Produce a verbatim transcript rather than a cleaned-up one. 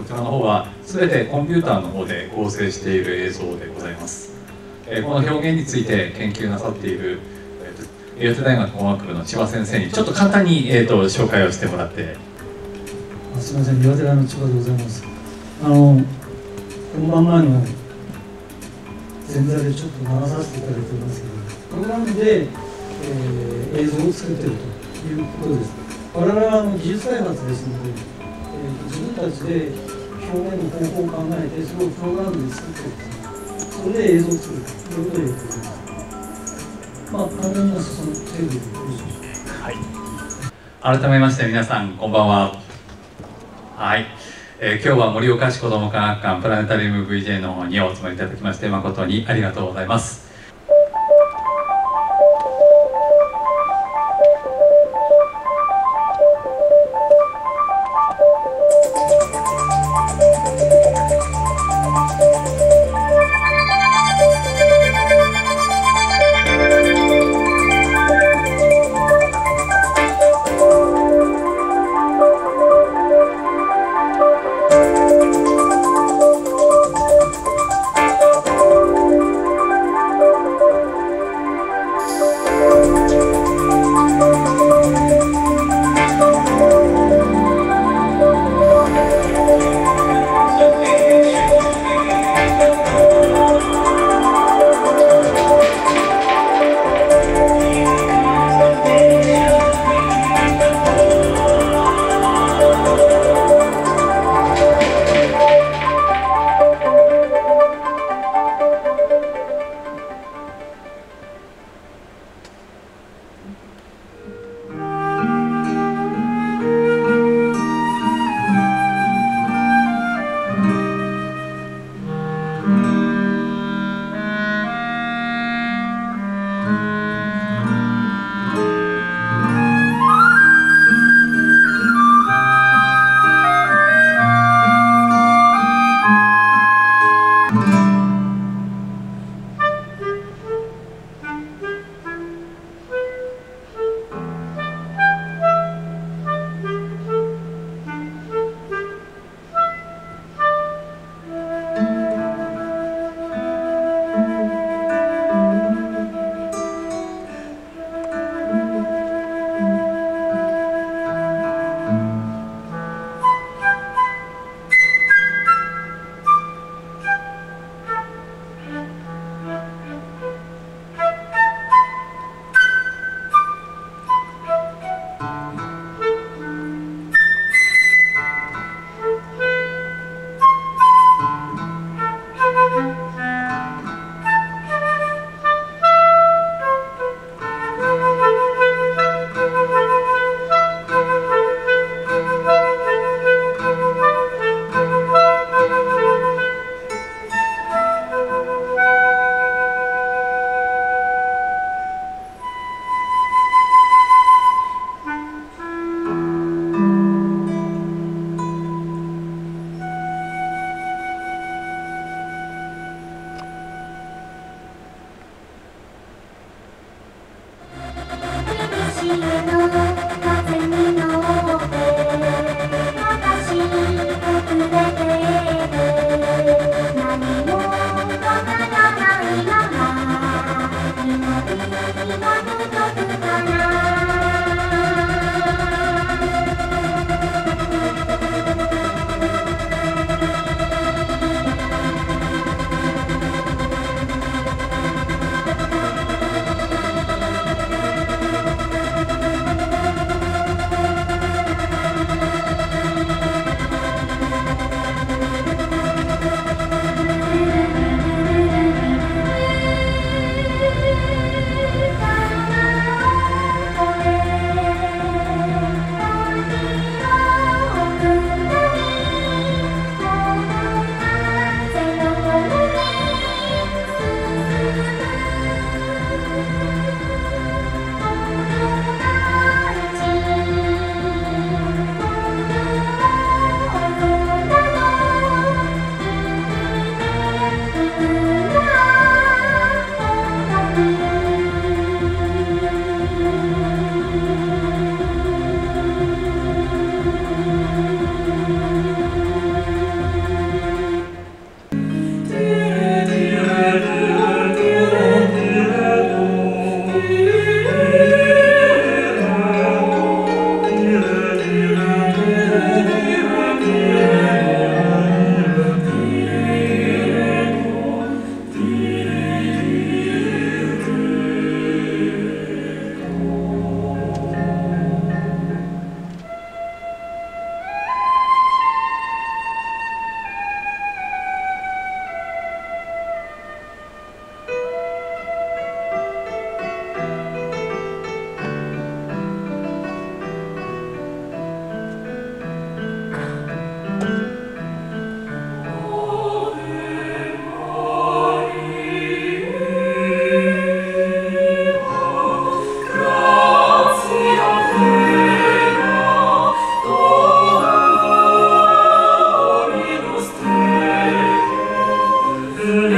ちらの方は全てコンピューターの方で合成している映像でございます。えー、この表現について研究なさっている、えー、岩手大学工学部の千葉先生にちょっと簡単に、えー、と紹介をしてもらって。 すみません、岩手大の千葉でございます。あの本番前の前座でちょっと流させていただいておりますけど、プログラムで、えー、映像を作っているということです。我々はあの技術開発ですので、えー、自分たちで表現の方法を考えて、それをプログラムで作っていると、それで映像を作るということでやっております。まあ、簡単に言いますと、その程度でよろしいでしょうか。 はい。改めまして皆さんこんばんは。はい。えー、今日は盛岡市子ども科学館プラネタリウム ブイジェー の方にお集まりいただきまして誠にありがとうございます。 く